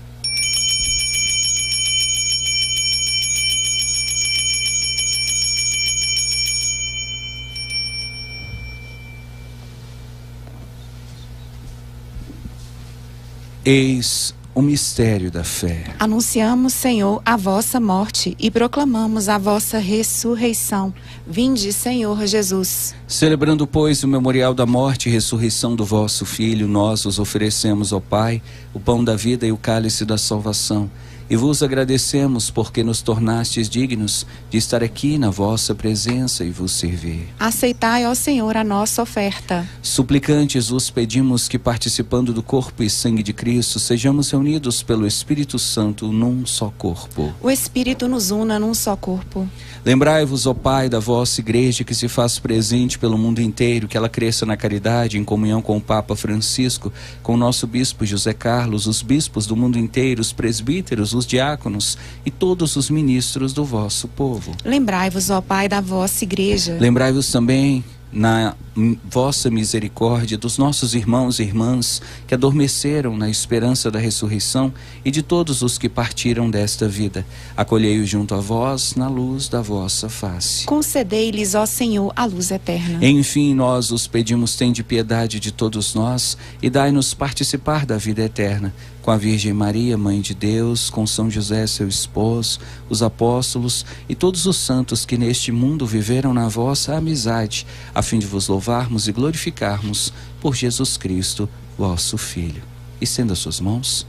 Eis o mistério da fé. Anunciamos, Senhor, a vossa morte e proclamamos a vossa ressurreição. Vinde, Senhor Jesus. Celebrando, pois, o memorial da morte e ressurreição do vosso Filho, nós os oferecemos, ó Pai, o pão da vida e o cálice da salvação. E vos agradecemos porque nos tornastes dignos de estar aqui na vossa presença e vos servir. Aceitai, ó Senhor, a nossa oferta. Suplicantes vos pedimos que, participando do corpo e sangue de Cristo, sejamos reunidos pelo Espírito Santo num só corpo. O Espírito nos una num só corpo. Lembrai-vos, ó Pai, da vossa igreja que se faz presente pelo mundo inteiro, que ela cresça na caridade, em comunhão com o Papa Francisco, com o nosso bispo José Carlos, os bispos do mundo inteiro, os presbíteros, os diáconos e todos os ministros do vosso povo. Lembrai-vos, ó Pai, da vossa igreja. Lembrai-vos também, na vossa misericórdia, dos nossos irmãos e irmãs que adormeceram na esperança da ressurreição e de todos os que partiram desta vida. Acolhei-os junto a vós na luz da vossa face. Concedei-lhes, ó Senhor, a luz eterna. Enfim, nós os pedimos, tende piedade de todos nós e dai-nos participar da vida eterna. Com a Virgem Maria, Mãe de Deus, com São José, seu esposo, os apóstolos e todos os santos que neste mundo viveram na vossa amizade, a fim de vos louvarmos e glorificarmos por Jesus Cristo, vosso Filho. Estenda suas mãos.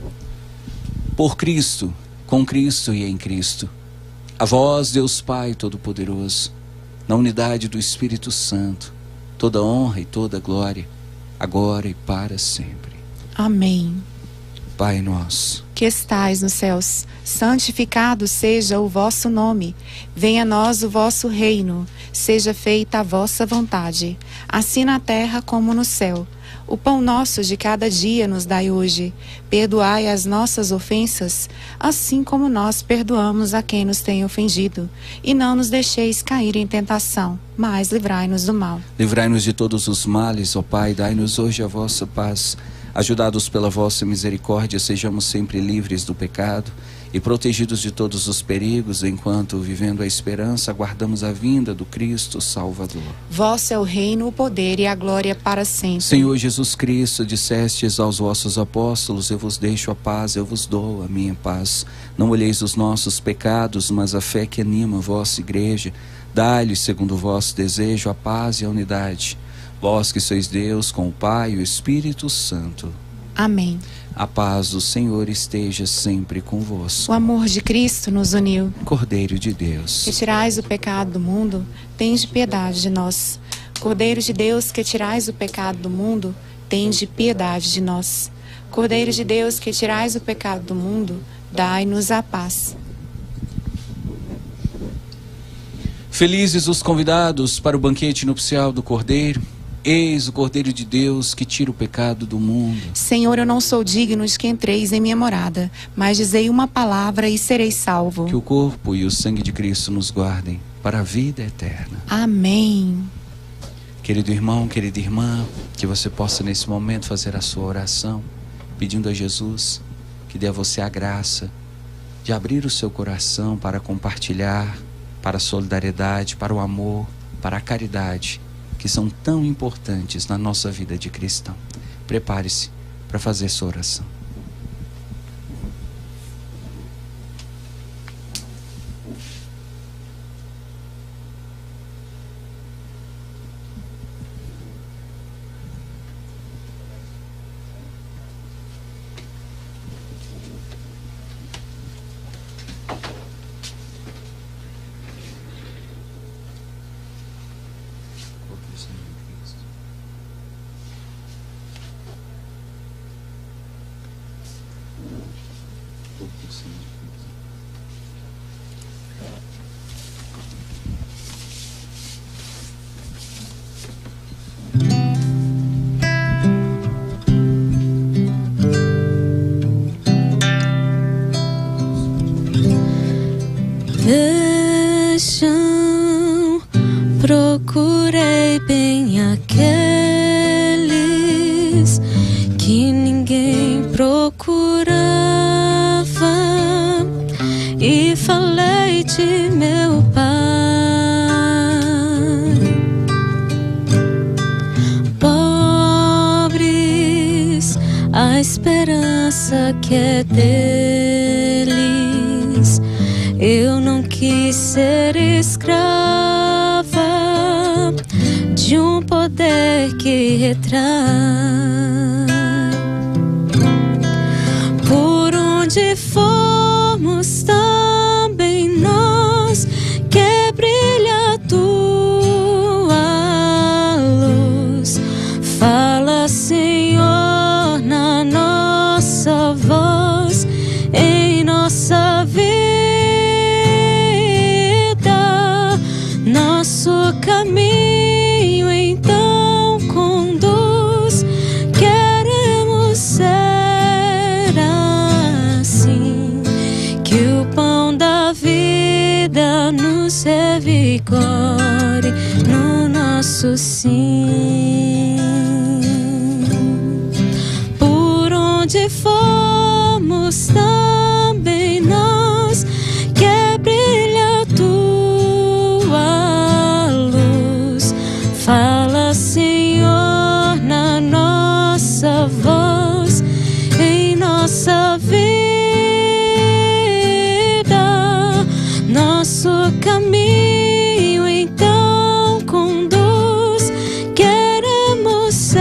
Por Cristo, com Cristo e em Cristo, a vós, Deus Pai Todo-Poderoso, na unidade do Espírito Santo, toda honra e toda glória, agora e para sempre. Amém. Pai nosso, que estais nos céus, santificado seja o vosso nome. Venha a nós o vosso reino. Seja feita a vossa vontade, assim na terra como no céu. O pão nosso de cada dia nos dai hoje. Perdoai as nossas ofensas, assim como nós perdoamos a quem nos tem ofendido. E não nos deixeis cair em tentação, mas livrai-nos do mal. Livrai-nos de todos os males, ó Pai, dai-nos hoje a vossa paz. Ajudados pela vossa misericórdia, sejamos sempre livres do pecado e protegidos de todos os perigos, enquanto, vivendo a esperança, aguardamos a vinda do Cristo Salvador. Vosso é o reino, o poder e a glória para sempre. Senhor Jesus Cristo, dissestes aos vossos apóstolos: eu vos deixo a paz, eu vos dou a minha paz. Não olheis os nossos pecados, mas a fé que anima a vossa igreja. Dai-lhes, segundo o vosso desejo, a paz e a unidade. Vós que sois Deus, com o Pai e o Espírito Santo. Amém. A paz do Senhor esteja sempre convosco. O amor de Cristo nos uniu. Cordeiro de Deus, que tirais o pecado do mundo, tende piedade de nós. Cordeiro de Deus, que tirais o pecado do mundo, tende piedade de nós. Cordeiro de Deus, que tirais o pecado do mundo, dai-nos a paz. felizes os convidados para o banquete nupcial do Cordeiro. Eis o Cordeiro de Deus que tira o pecado do mundo. Senhor, eu não sou digno de que entreis em minha morada, mas dizei uma palavra e serei salvo. Que o corpo e o sangue de Cristo nos guardem para a vida eterna. Amém. Querido irmão, querida irmã, que você possa nesse momento fazer a sua oração, pedindo a Jesus que dê a você a graça de abrir o seu coração para compartilhar, para a solidariedade, para o amor, para a caridade, que são tão importantes na nossa vida de cristão. Prepare-se para fazer sua oração. Vejam, procurei bem aqueles que ninguém procurava e falei de meu Pai. Pobres, a esperança que é deles. Eu não quis ser escrava de um poder que retrai. Por onde formos também nós, que brilha a tua luz. Fala, Senhor, na nossa voz, em nossa vida. caminho então conduz. Queremos ser assim, que o pão da vida nos revigore no nosso sim. Por onde formos também nós, quer brilhar tua luz. Fala, Senhor, na nossa voz, em nossa vida. Nosso caminho então conduz. Queremos ser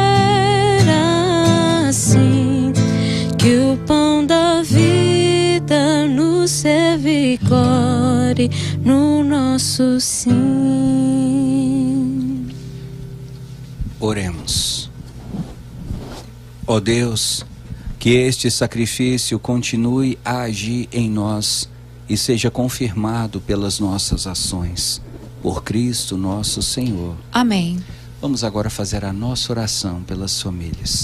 assim, que o pão da vida nos revigore no nosso sim. Oremos. Ó Deus, que este sacrifício continue a agir em nós e seja confirmado pelas nossas ações. Por Cristo nosso Senhor. Amém. Vamos agora fazer a nossa oração pelas famílias.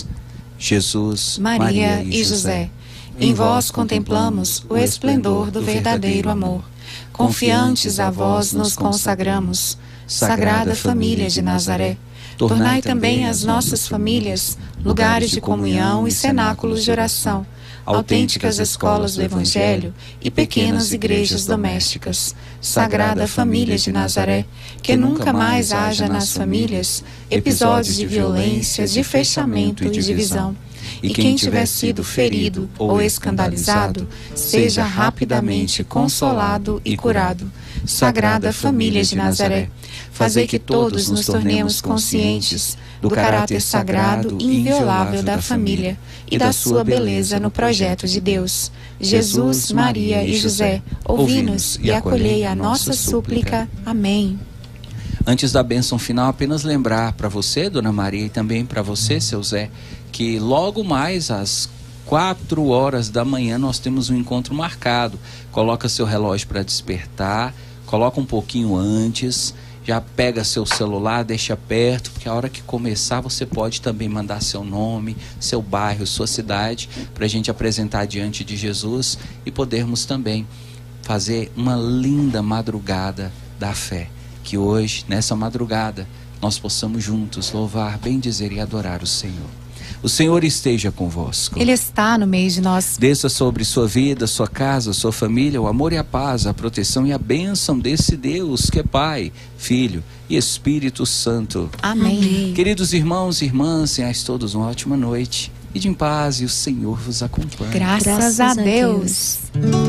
Jesus, Maria, Maria e José, em vós contemplamos o esplendor do verdadeiro amor. Confiantes a vós nos consagramos. Sagrada Família de Nazaré, tornai também as nossas famílias lugares de comunhão e cenáculos de oração, autênticas escolas do Evangelho e pequenas igrejas domésticas. Sagrada Família de Nazaré, que nunca mais haja nas famílias episódios de violência, de fechamento e divisão. E quem tiver sido ferido ou escandalizado, seja rapidamente consolado e curado. Sagrada Família de Nazaré, fazei que todos nos tornemos conscientes do caráter sagrado e inviolável da família e da sua beleza no projeto de Deus. Jesus, Maria e José, ouvi-nos e acolhei a nossa súplica. Amém. Antes da bênção final, apenas lembrar para você, Dona Maria, e também para você, seu Zé, que logo mais às quatro horas da manhã nós temos um encontro marcado. Coloca seu relógio para despertar, coloca um pouquinho antes, já pega seu celular, deixa perto, porque a hora que começar você pode também mandar seu nome, seu bairro, sua cidade, para a gente apresentar diante de Jesus e podermos também fazer uma linda madrugada da fé. Que hoje, nessa madrugada, nós possamos juntos louvar, bendizer e adorar o Senhor. O Senhor esteja convosco. Ele está no meio de nós. Desça sobre sua vida, sua casa, sua família, o amor e a paz, a proteção e a bênção desse Deus que é Pai, Filho e Espírito Santo. Amém. Amém. Queridos irmãos e irmãs, tenhais todos uma ótima noite. Ide em paz e o Senhor vos acompanhe. Graças, Graças a Deus.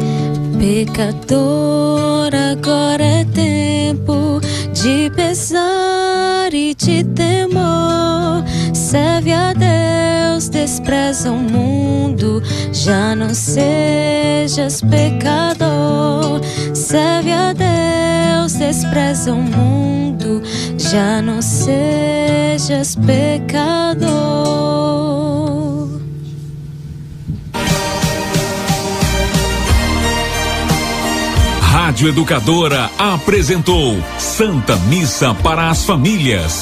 Pecador, agora é tempo de pesar e de temor. Serve a Deus, despreza o mundo, já não sejas pecador. Serve a Deus, despreza o mundo, já não sejas pecador. Rádio Educadora apresentou Santa Missa para as Famílias.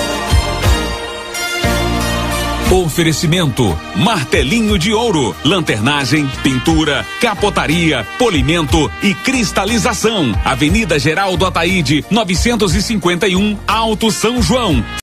Oferecimento: martelinho de ouro, lanternagem, pintura, capotaria, polimento e cristalização. Avenida Geraldo Ataíde, novecentos e cinquenta e um, Alto São João.